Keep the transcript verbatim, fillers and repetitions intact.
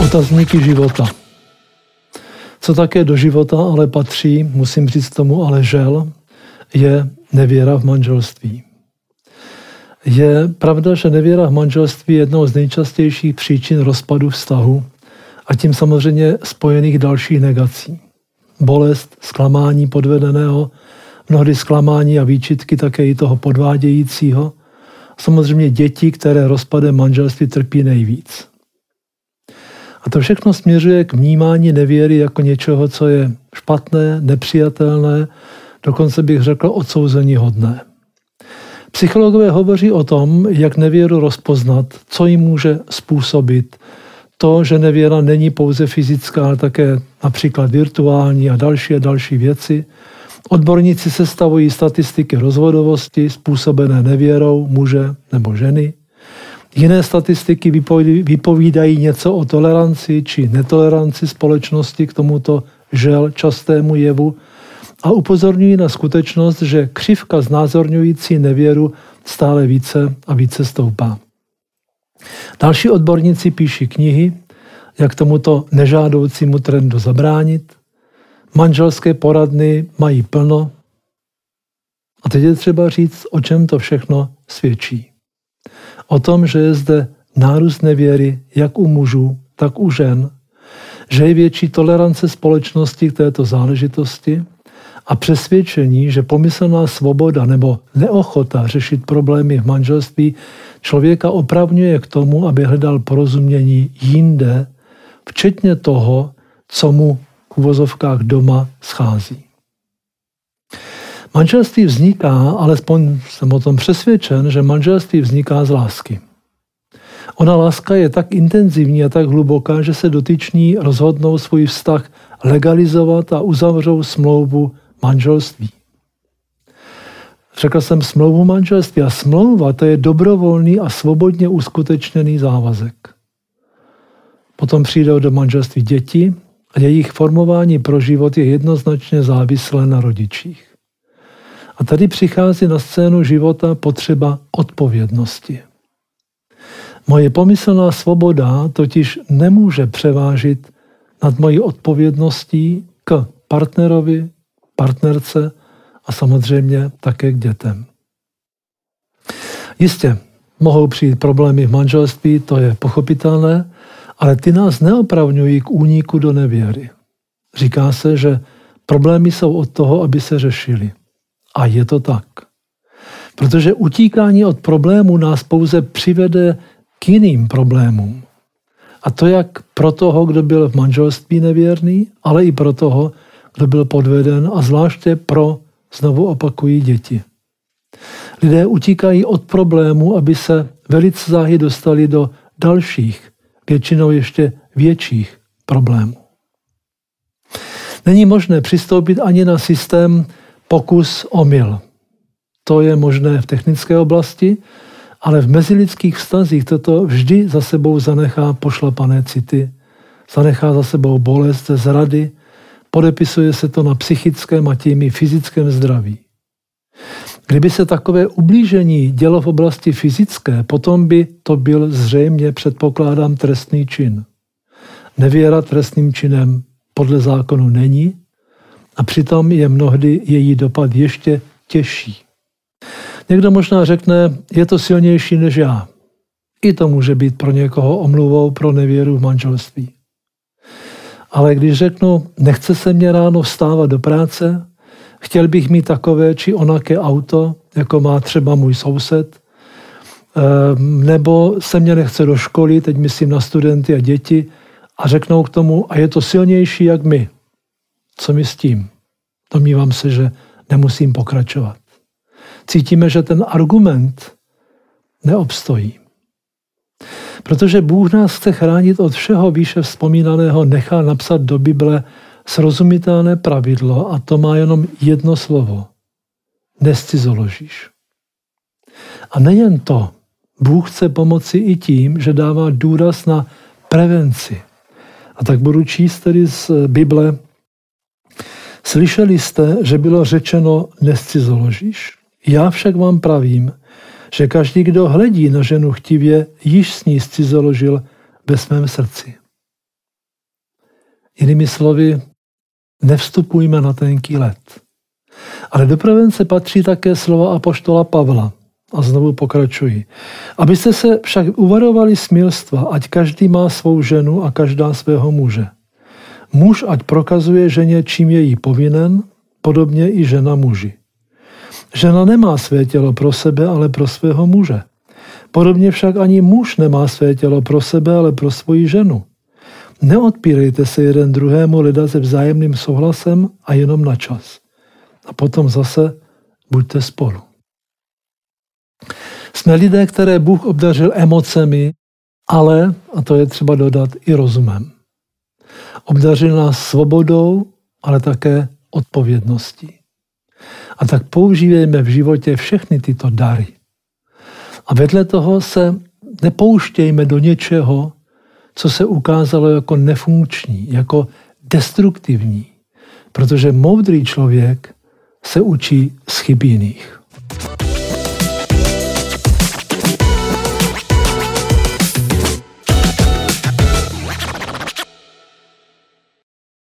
Otazníky života. Co také do života ale patří, musím říct tomu ale žel, je nevěra v manželství. Je pravda, že nevěra v manželství je jednou z nejčastějších příčin rozpadu vztahu a tím samozřejmě spojených dalších negací. Bolest, zklamání podvedeného, mnohdy zklamání a výčitky také i toho podvádějícího. Samozřejmě děti, které rozpadem manželství trpí nejvíc. A to všechno směřuje k vnímání nevěry jako něčeho, co je špatné, nepřijatelné, dokonce bych řekl odsouzeníhodné. Psychologové hovoří o tom, jak nevěru rozpoznat, co jim může způsobit to, že nevěra není pouze fyzická, ale také například virtuální a další a další věci. Odborníci sestavují statistiky rozvodovosti způsobené nevěrou muže nebo ženy. Jiné statistiky vypovídají něco o toleranci či netoleranci společnosti k tomuto žel častému jevu a upozorňují na skutečnost, že křivka znázorňující nevěru stále více a více stoupá. Další odborníci píší knihy, jak tomuto nežádoucímu trendu zabránit. Manželské poradny mají plno. A teď je třeba říct, o čem to všechno svědčí. O tom, že je zde nárůst nevěry jak u mužů, tak u žen, že je větší tolerance společnosti k této záležitosti a přesvědčení, že pomyslná svoboda nebo neochota řešit problémy v manželství člověka opravňuje k tomu, aby hledal porozumění jinde, včetně toho, co mu v uvozovkách doma schází. Manželství vzniká, alespoň jsem o tom přesvědčen, že manželství vzniká z lásky. Ona láska je tak intenzivní a tak hluboká, že se dotyční rozhodnou svůj vztah legalizovat a uzavřou smlouvu manželství. Řekl jsem smlouvu manželství a smlouva to je dobrovolný a svobodně uskutečněný závazek. Potom přijdou do manželství děti a jejich formování pro život je jednoznačně závislé na rodičích. A tady přichází na scénu života potřeba odpovědnosti. Moje pomyslná svoboda totiž nemůže převážit nad mojí odpovědností k partnerovi, partnerce a samozřejmě také k dětem. Jistě, mohou přijít problémy v manželství, to je pochopitelné, ale ty nás neopravňují k úniku do nevěry. Říká se, že problémy jsou od toho, aby se řešily. A je to tak. Protože utíkání od problému nás pouze přivede k jiným problémům. A to jak pro toho, kdo byl v manželství nevěrný, ale i pro toho, kdo byl podveden a zvláště pro, znovu opakují, děti. Lidé utíkají od problému, aby se velice záhy dostali do dalších, většinou ještě větších problémů. Není možné přistoupit ani na systém pokus omyl. To je možné v technické oblasti, ale v mezilidských vztazích toto vždy za sebou zanechá pošlapané city, zanechá za sebou bolest ze zrady, podepisuje se to na psychickém a tím i fyzickém zdraví. Kdyby se takové ublížení dělo v oblasti fyzické, potom by to byl zřejmě, předpokládám, trestný čin. Nevěra trestným činem podle zákonu není a přitom je mnohdy její dopad ještě těžší. Někdo možná řekne, je to silnější než já. I to může být pro někoho omluvou pro nevěru v manželství. Ale když řeknu, nechce se mě ráno vstávat do práce, chtěl bych mít takové či onaké auto, jako má třeba můj soused, nebo se mě nechce do školy, teď myslím na studenty a děti, a řeknou k tomu, a je to silnější jak my. Co mi s tím? Domnívám se, že nemusím pokračovat. Cítíme, že ten argument neobstojí. Protože Bůh nás chce chránit od všeho výše vzpomínaného, nechá napsat do Bible srozumitelné pravidlo a to má jenom jedno slovo. Nescizoložíš. A nejen to, Bůh chce pomoci i tím, že dává důraz na prevenci. A tak budu číst tedy z Bible. Slyšeli jste, že bylo řečeno nescizoložíš. Já však vám pravím, že každý, kdo hledí na ženu chtivě, již s ní scizoložil ve svém srdci. Jinými slovy, nevstupujme na tenký led. Ale do prevence patří také slova apoštola Pavla. A znovu pokračuji. Abyste se však uvarovali smilstva, ať každý má svou ženu a každá svého muže. Muž ať prokazuje ženě, čím je jí povinen, podobně i žena muži. Žena nemá své tělo pro sebe, ale pro svého muže. Podobně však ani muž nemá své tělo pro sebe, ale pro svoji ženu. Neodpírejte se jeden druhému lida se vzájemným souhlasem a jenom na čas. A potom zase buďte spolu. Jsme lidé, které Bůh obdařil emocemi, ale, a to je třeba dodat, i rozumem. Obdařil nás svobodou, ale také odpovědností. A tak používejme v životě všechny tyto dary. A vedle toho se nepouštějme do něčeho, co se ukázalo jako nefunkční, jako destruktivní. Protože moudrý člověk se učí z chyb jiných.